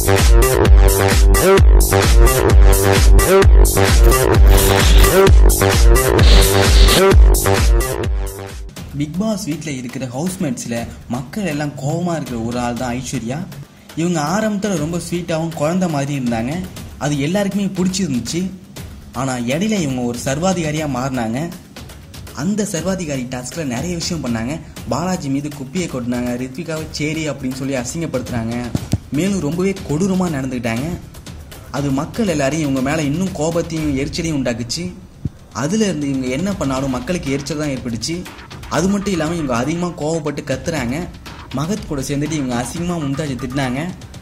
Big pass வீட்டில் இருக்கிற ஹவுஸ்மேட்ஸில் மக்கள் எல்லாம் கோபமாக இருக்கிற ஒரு ஆள் தான் ஐஸ்வர்யா. இவங்க ஆரம்பத்தில் ரொம்ப ஸ்வீட்டாகவும் குழந்த மாதிரி இருந்தாங்க. அது எல்லாருக்குமே பிடிச்சிருந்துச்சு. ஆனால் இடையில இவங்க ஒரு சர்வாதிகாரியாக மாறினாங்க. அந்த சர்வாதிகாரி டாஸ்கில் நிறைய விஷயம் பண்ணாங்க. பாலாஜி மீது குப்பியை கொட்டினாங்க. ரித்விகாவை சேரி அப்படின்னு சொல்லி அசிங்கப்படுத்துனாங்க. மேலும் ரொம்பவே கொடூரமாக நடந்துக்கிட்டாங்க. அது மக்கள் எல்லாரையும் இவங்க மேலே இன்னும் கோபத்தையும் எரிச்சலையும் உண்டாக்குச்சு. அதுலேருந்து இவங்க என்ன பண்ணாலும் மக்களுக்கு எரிச்சல் தான் ஏற்பட்டுச்சு. அது மட்டும் இல்லாமல் இவங்க அதிகமாக கோவப்பட்டு கத்துறாங்க. மகத் கூட சேர்ந்துட்டு இவங்க அசிங்கமாக மும்தாஜை திட்டினாங்க.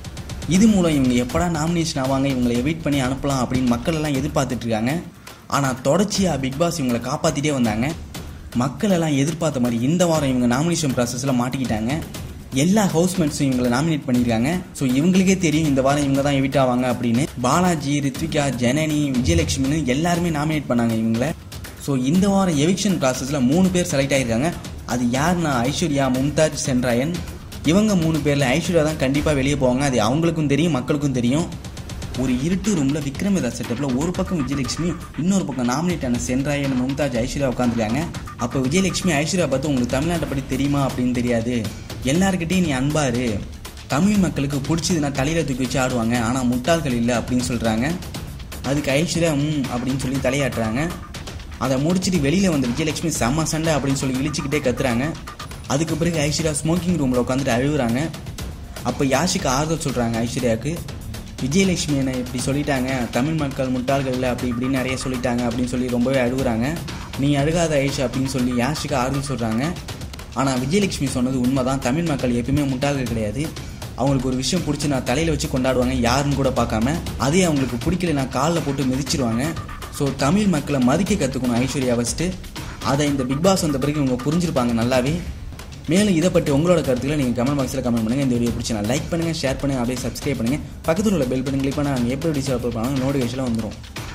இது மூலம் இவங்க எப்படா நாமினேஷன் ஆவாங்க, இவங்களை எவிட் பண்ணி அனுப்பலாம் அப்படின்னு மக்கள் எல்லாம் எதிர்பார்த்துட்டு இருக்காங்க. ஆனால் தொடர்ச்சியாக பிக் பாஸ் இவங்களை காப்பாற்றிட்டே வந்தாங்க. மக்கள் எல்லாம் எதிர்பார்த்த மாதிரி இந்த வாரம் இவங்க நாமினேஷன் ப்ராசஸில் மாட்டிக்கிட்டாங்க. எல்லா ஹவுஸ்மேட்ஸும் இவங்களை நாமினேட் பண்ணியிருக்காங்க. ஸோ இவங்களுக்கே தெரியும் இந்த வாரம் இவங்க தான் எவிட் ஆவாங்க அப்படின்னு. பாலாஜி, ரித்விகா, ஜனனி, விஜயலட்சுமின்னு எல்லாருமே நாமினேட் பண்ணாங்க இவங்களை. ஸோ இந்த வாரம் எவிக்ஷன் ப்ராசஸில் 3 பேர் செலக்ட் ஆகியிருக்காங்க. அது யாருன்னா ஐஸ்வர்யா, மும்தாஜ், சென்ராயன். இவங்க 3 பேரில் ஐஸ்வர்யா தான் கண்டிப்பாக வெளியே போவாங்க. அது அவங்களுக்கும் தெரியும், மக்களுக்கும் தெரியும். ஒரு இருட்டு ரூமில் விக்ரமிதா செட்டப்பில் ஒரு பக்கம் விஜயலட்சுமி, இன்னொரு பக்கம் நாமினேட் ஆன சென்ராயன், மும்தாஜ், ஐஸ்வர்யா உட்காந்துருக்காங்க. அப்போ விஜயலட்சுமி ஐஸ்வர்யா பார்த்து உங்களுக்கு தமிழ்நாட்டை பற்றி தெரியுமா அப்படின்னு தெரியாது, எல்லாருக்கிட்டையும் நீ அன்பாரு, தமிழ் மக்களுக்கு பிடிச்சதுன்னா தலையில் தூக்கி வச்சு ஆடுவாங்க, ஆனால் முட்டாள்கள் இல்லை அப்படின்னு சொல்கிறாங்க. அதுக்கு ஐஸ்வர்யா அப்படின்னு சொல்லி தலையாட்டுறாங்க. அதை முடிச்சுட்டு வெளியில் வந்து விஜயலட்சுமி செம்ம சண்டை அப்படின்னு சொல்லி இழிச்சிக்கிட்டே கத்துறாங்க. அதுக்கு பிறகு ஐஸ்வர்யா ஸ்மோக்கிங் ரூமில் உட்காந்துட்டு அழுகுறாங்க. அப்போ யாஷிக்கு ஆறுதல் சொல்கிறாங்க ஐஸ்வர்யாவுக்கு. விஜயலட்சுமி என்ன இப்படி சொல்லிட்டாங்க, தமிழ் மக்கள் முட்டாள்கள் இல்லை அப்படி இப்படின்னு நிறைய சொல்லிட்டாங்க அப்படின்னு சொல்லி ரொம்பவே அழுகுறாங்க. நீ அழுகாத ஐஷா அப்படின்னு சொல்லி யாஷிக்கு ஆறுதல் சொல்கிறாங்க. ஆனால் விஜயலட்சுமி சொன்னது உண்மை தான். தமிழ் மக்கள் எப்பயுமே முட்டாள்கள் கிடையாது. அவங்களுக்கு ஒரு விஷயம் பிடிச்சி நான் தலையில் வச்சு கொண்டாடுவாங்க, யாருன்னு கூட பார்க்காம. அதே அவங்களுக்கு பிடிக்கல நான் காலில் போட்டு மிதிச்சிருவாங்க. ஸோ தமிழ் மக்களை மதிக்க கற்றுக்கணும் ஐஸ்வர்யா ஃபஸ்ட்டு. அதை இந்த பிக் பாஸ் வந்த பிறகு இவங்க புரிஞ்சிருப்பாங்க நல்லாவே. மேலும் இதை பற்றி உங்களோட கருத்துக்களை நீங்கள் கமெண்ட் பாக்ஸில் கமெண்ட் பண்ணுங்கள். இந்த வீடியோ பிடிச்சி லைக் பண்ணுங்கள், ஷேர் பண்ணுங்கள், அப்படியே சப்ஸ்கிரைப் பண்ணுங்கள். பக்கத்தில் உள்ள பெல் பண்ணி கிளிக் பண்ணால் நாங்கள் எப்படி அப்லோட் பண்ணாலும் நோட்டிஃபிகேஷனில் வந்துடும்.